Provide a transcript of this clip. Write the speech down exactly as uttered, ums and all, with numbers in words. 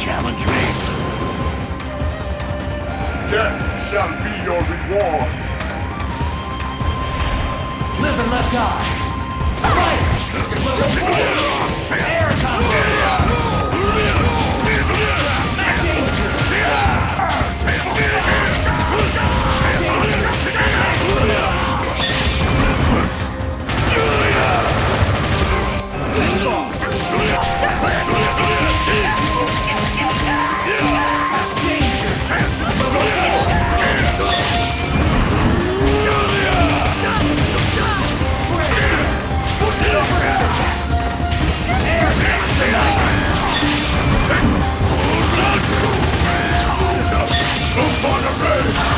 challenge me? Death shall be your reward. Live and let die. Fight! Air combat! Upon the red!